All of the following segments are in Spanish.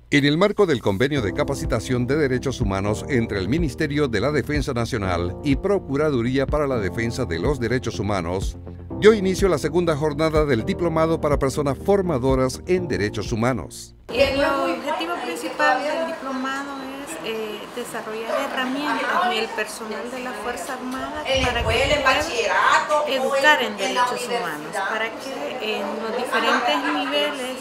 En el marco del Convenio de Capacitación de Derechos Humanos entre el Ministerio de la Defensa Nacional y Procuraduría para la Defensa de los Derechos Humanos, dio inicio la segunda jornada del Diplomado para Personas Formadoras en Derechos Humanos. El objetivo principal del diplomado es desarrollar herramientas en el personal de la Fuerza Armada para que puedan educar en derechos humanos, para que en los diferentes niveles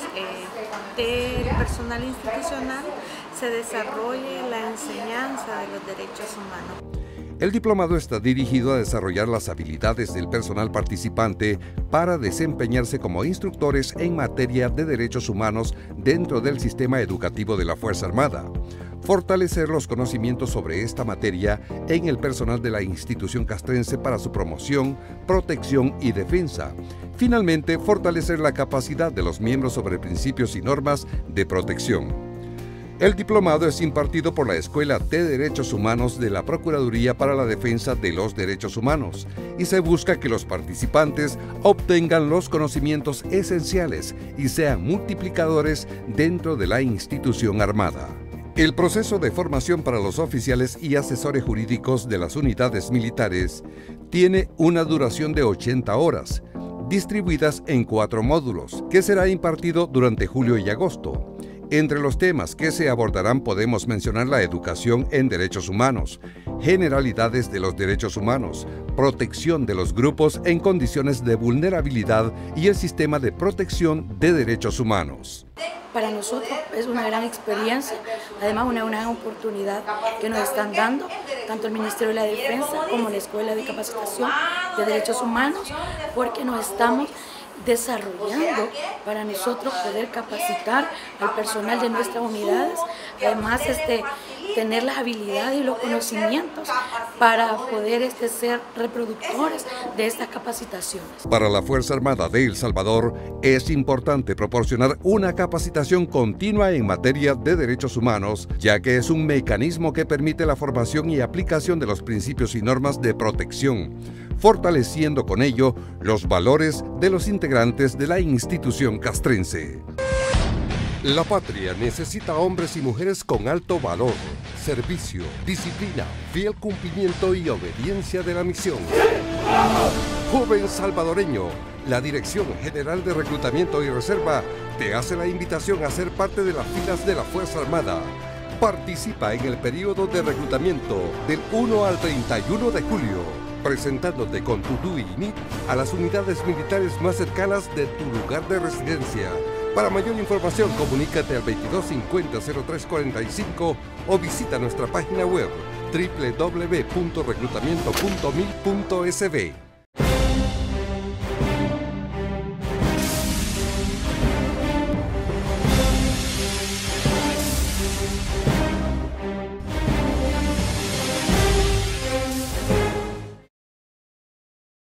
del personal institucional se desarrolle la enseñanza de los derechos humanos. El diplomado está dirigido a desarrollar las habilidades del personal participante para desempeñarse como instructores en materia de derechos humanos dentro del sistema educativo de la Fuerza Armada, fortalecer los conocimientos sobre esta materia en el personal de la institución castrense para su promoción, protección y defensa. Finalmente, fortalecer la capacidad de los miembros sobre principios y normas de protección. El diplomado es impartido por la Escuela de Derechos Humanos de la Procuraduría para la Defensa de los Derechos Humanos y se busca que los participantes obtengan los conocimientos esenciales y sean multiplicadores dentro de la institución armada. El proceso de formación para los oficiales y asesores jurídicos de las unidades militares tiene una duración de 80 horas, distribuidas en 4 módulos, que será impartido durante julio y agosto. Entre los temas que se abordarán podemos mencionar la educación en derechos humanos, generalidades de los derechos humanos, protección de los grupos en condiciones de vulnerabilidad y el sistema de protección de derechos humanos. Para nosotros es una gran experiencia, además una gran oportunidad que nos están dando tanto el Ministerio de la Defensa como la Escuela de Capacitación de Derechos Humanos, porque nos estamos desarrollando para nosotros poder capacitar al personal de nuestras unidades, además tener las habilidades y los conocimientos para poder ser reproductores de estas capacitaciones. Para la Fuerza Armada de El Salvador es importante proporcionar una capacitación continua en materia de derechos humanos, ya que es un mecanismo que permite la formación y aplicación de los principios y normas de protección, fortaleciendo con ello los valores de los integrantes de la institución castrense. La patria necesita hombres y mujeres con alto valor, servicio, disciplina, fiel cumplimiento y obediencia de la misión. Joven salvadoreño, la Dirección General de Reclutamiento y Reserva te hace la invitación a ser parte de las filas de la Fuerza Armada. Participa en el periodo de reclutamiento del 1 al 31 de julio, presentándote con tu DUI y NIT a las unidades militares más cercanas de tu lugar de residencia. Para mayor información, comunícate al 2250-0345 o visita nuestra página web www.reclutamiento.mil.sb.